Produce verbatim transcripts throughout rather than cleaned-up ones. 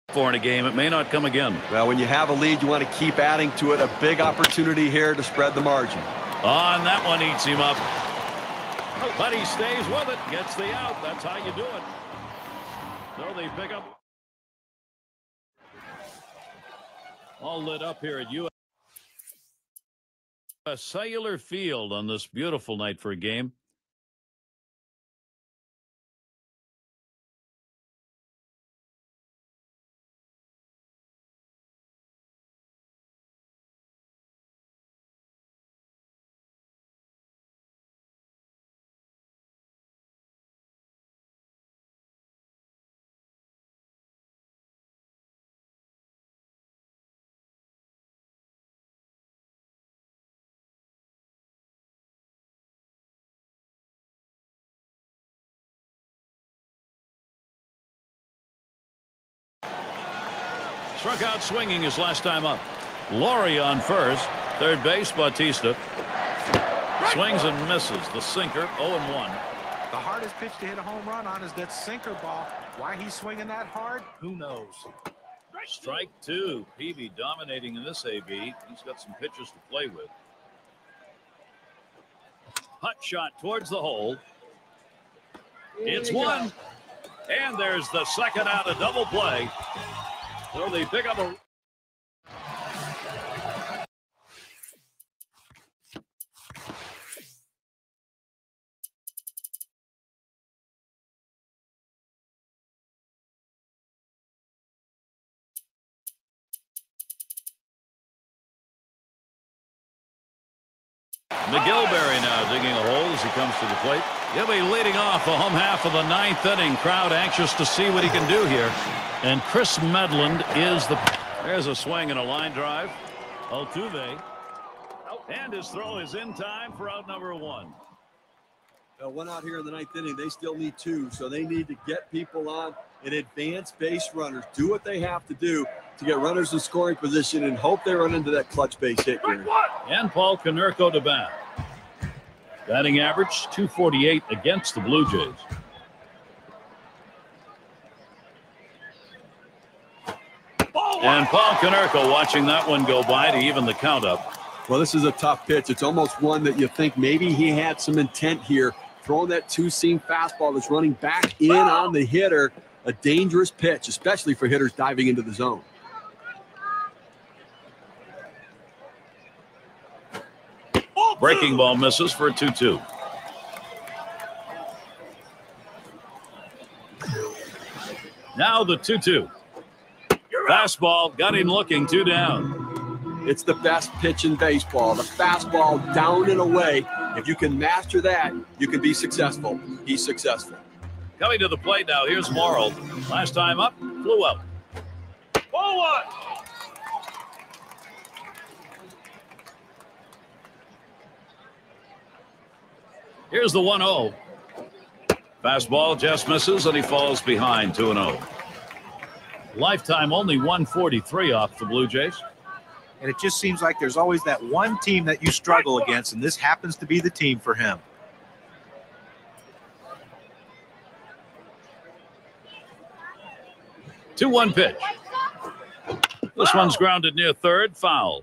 for in a game, it may not come again. Well, when you have a lead, you want to keep adding to it. A big opportunity here to spread the margin. On that one, eats him up. But he stays with it, gets the out. That's how you do it. So they pick up. All lit up here at U S Cellular Field on this beautiful night for a game. Struck out swinging his last time up. Laurie on first. Third base, Bautista. Swings and misses. The sinker, oh and one. The hardest pitch to hit a home run on is that sinker ball. Why he's swinging that hard, who knows? Strike two. Peavy dominating in this A B. He's got some pitches to play with. Hut shot towards the hole. It's one. And there's the second out of double play. So they pick up a. McGillberry now digging a hole as he comes to the plate. He'll be leading off the home half of the ninth inning. Crowd anxious to see what he can do here. And Chris Medland is the. There's a swing and a line drive. Altuve. And his throw is in time for out number one. Well, one out here in the ninth inning. They still need two, so they need to get people on and advance base runners. Do what they have to do to get runners in scoring position and hope they run into that clutch base hit here. And Paul Konerko to bat. Batting average two forty-eight against the Blue Jays. And Paul Konerko watching that one go by to even the count up. Well, this is a tough pitch. It's almost one that you think maybe he had some intent here. Throwing that two-seam fastball that's running back in on the hitter. A dangerous pitch, especially for hitters diving into the zone. Breaking ball misses for a two two. Now the two two. Fastball got him looking, two down. It's the best pitch in baseball. The fastball down and away. If you can master that, you can be successful. He's successful. Coming to the plate now, here's Morrow. Last time up, flew out. Forward! Here's the one oh. Fastball just misses, and he falls behind two and oh. Lifetime only one forty-three off the Blue Jays. And it just seems like there's always that one team that you struggle against, and this happens to be the team for him. two one pitch. This one's grounded near third, foul.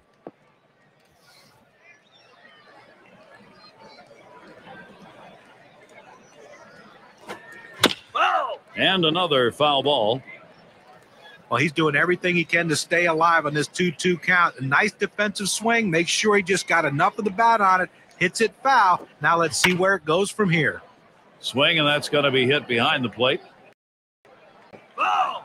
And another foul ball. Well, he's doing everything he can to stay alive on this two two count. A nice defensive swing. Make sure he just got enough of the bat on it. Hits it foul. Now let's see where it goes from here. Swing, and that's going to be hit behind the plate. Oh!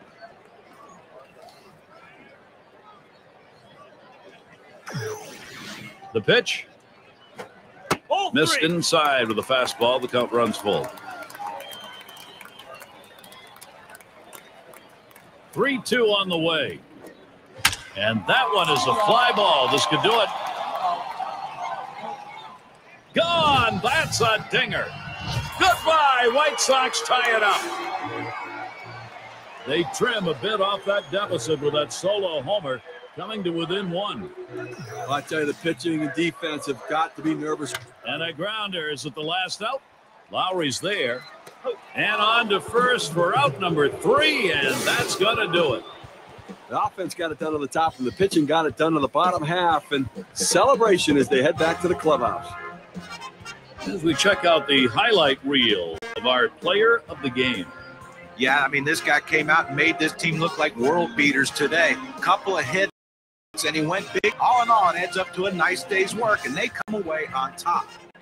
The pitch. Oh, missed inside with a fastball. The count runs full. three two on the way. And that one is a fly ball. This could do it. Gone. That's a dinger. Goodbye. White Sox tie it up. They trim a bit off that deficit with that solo homer, coming to within one. Well, I tell you, the pitching and defense have got to be nervous. And a grounder is at the last out. Lowry's there. And on to first for out number three, and that's going to do it. The offense got it done on the top, and the pitching got it done on the bottom half. And celebration as they head back to the clubhouse. As we check out the highlight reel of our player of the game. Yeah, I mean, this guy came out and made this team look like world beaters today. Couple of hits, and he went big. All in all, it adds up to a nice day's work, and they come away on top.